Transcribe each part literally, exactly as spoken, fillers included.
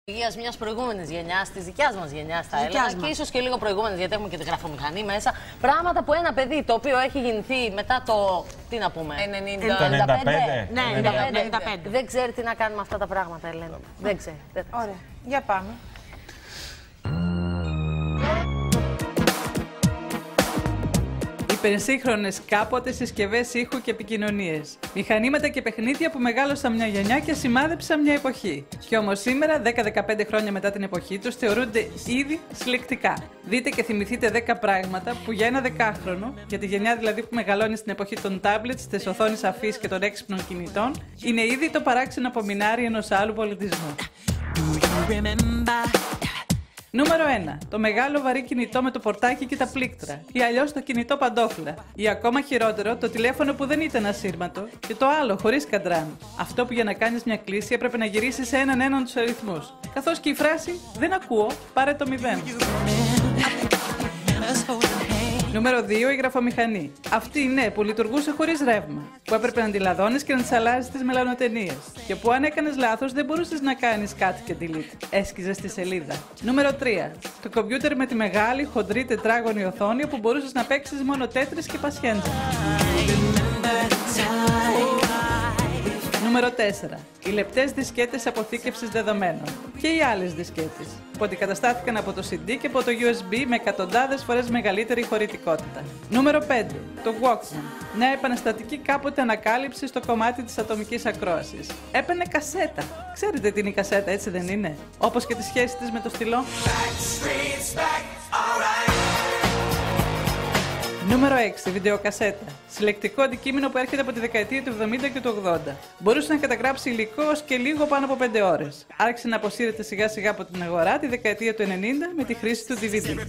Μια προηγούμενη γενιά, τη δικιά μα γενιά, θα έλεγα, και ίσως και λίγο προηγούμενη, γιατί έχουμε και τη γραφομηχανή μέσα. Πράγματα που ένα παιδί το οποίο έχει γεννηθεί μετά το. Τι να πούμε, ενενήντα πέντε. Ναι, ενενήντα πέντε. Δεν ξέρει τι να κάνει με αυτά τα πράγματα, Ελένη. Δεν ξέρει. Ωραία. Για πάμε. Υπερσύγχρονες κάποτε συσκευές ήχου και επικοινωνίες. Μηχανήματα και παιχνίδια που μεγάλωσαν μια γενιά και σημάδεψαν μια εποχή. Κι όμως σήμερα, δέκα με δεκαπέντε χρόνια μετά την εποχή τους, θεωρούνται ήδη συλλεκτικά. Δείτε και θυμηθείτε δέκα πράγματα που για ένα δεκάχρονο, για τη γενιά δηλαδή που μεγαλώνει στην εποχή των tablets, της οθόνης αφής και των έξυπνων κινητών, είναι ήδη το παράξενο απομεινάρι ενός άλλου πολιτισμού. Νούμερο ένα. Το μεγάλο βαρύ κινητό με το πορτάκι και τα πλήκτρα, ή αλλιώς το κινητό παντόφλα. Ή ακόμα χειρότερο, το τηλέφωνο που δεν ήταν ασύρματο, και το άλλο, χωρίς καντράν. Αυτό που για να κάνεις μια κλήση έπρεπε να γυρίσεις σε έναν έναν τους αριθμούς. Καθώς και η φράση «Δεν ακούω, πάρε το μηδέν». Νούμερο δύο. Η γραφομηχανή. Αυτή ναι, που λειτουργούσε χωρίς ρεύμα. Που έπρεπε να τη λαδώνεις και να της αλλάζεις τις μελανοτενίες. Και που αν έκανες λάθος δεν μπορούσες να κάνεις κάτι και delete. Έσκιζες τη σελίδα. Νούμερο τρία. Το κομπιούτερ με τη μεγάλη, χοντρή τετράγωνη οθόνη που μπορούσες να παίξεις μόνο τέτρις και πασιέντζα. Νούμερο τέσσερα. Οι λεπτές δισκέτες αποθήκευσης δεδομένων. Και οι άλλες δισκέτες, που αντικαταστάθηκαν από το σι ντι και από το γιου ες μπι με εκατοντάδες φορές μεγαλύτερη χωρητικότητα. Νούμερο πέντε. Το Walkman. Μια επαναστατική κάποτε ανακάλυψη στο κομμάτι της ατομικής ακρόασης. Έπαιρνε κασέτα. Ξέρετε τι είναι η κασέτα, έτσι δεν είναι? Όπως και τη σχέση της με το στυλό. Νούμερο έξι. Βιντεοκασέτα. Συλλεκτικό αντικείμενο που έρχεται από τη δεκαετία του εβδομήντα και του ογδόντα. Μπορούσε να καταγράψει υλικό ως και λίγο πάνω από πέντε ώρες. Άρχισε να αποσύρεται σιγά σιγά από την αγορά τη δεκαετία του ενενήντα με τη χρήση του ντι βι ντι.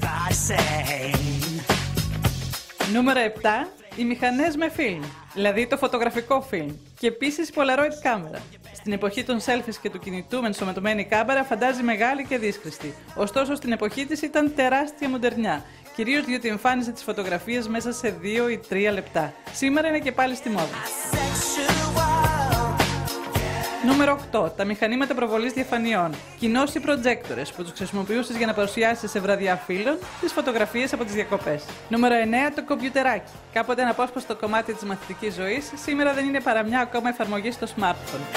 Νούμερο επτά. Οι μηχανές με φιλμ, δηλαδή το φωτογραφικό φιλμ. Και επίσης η Polaroid κάμερα. Στην εποχή των selfies και του κινητού με ενσωματωμένη κάμερα φαντάζει μεγάλη και δύσχρηστη. Ωστόσο στην εποχή της ήταν τεράστια μοντερνιά. Κυρίως διότι εμφάνιζε τις φωτογραφίες μέσα σε δύο ή τρία λεπτά. Σήμερα είναι και πάλι στη μόδα. Νούμερο οκτώ. Τα μηχανήματα προβολής διαφανειών. Κοινώς οι προτζέκτορες που τους χρησιμοποιούσες για να παρουσιάσεις σε βραδιά φίλων τις φωτογραφίες από τις διακοπές. Νούμερο εννέα. Το κομπιουτεράκι. Κάποτε ένα απόσπαστο κομμάτι της μαθητικής ζωής, σήμερα δεν είναι παρά μια ακόμα εφαρμογή στο smartphone.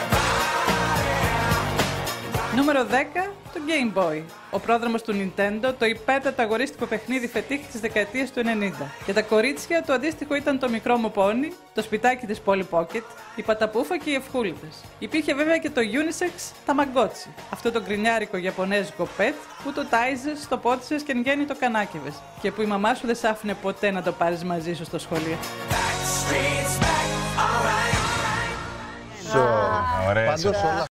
Νούμερο δέκα. Το Game Boy. Ο πρόδρομος του Nintendo, το υπέρτατο αγορίστικο παιχνίδι φετίχ της δεκαετίας του ενενήντα. Για τα κορίτσια το αντίστοιχο ήταν το μικρό μου πόνι, το σπιτάκι της Polly Pocket, η παταπούφα και οι ευχούλητες. Υπήρχε βέβαια και το unisex Tamagotchi, αυτό το γκρινιάρικο ιαπωνέζικο pet που το τάιζες, το πότισες και εν γέννη το κανάκευες και που η μαμά σου δεν σ' άφηνε ποτέ να το πάρεις μαζί σου στο σχολείο. Ωραία.